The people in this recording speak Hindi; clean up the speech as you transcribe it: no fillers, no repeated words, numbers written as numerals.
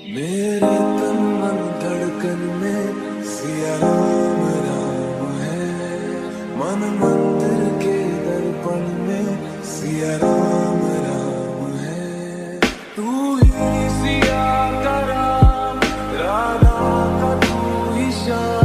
मेरे तन मन धड़कन में सिया राम राम है। मन मंदिर के दर्पण में सिया राम राम है। तू ही सिया का राम, राधा का तू ही श्याम।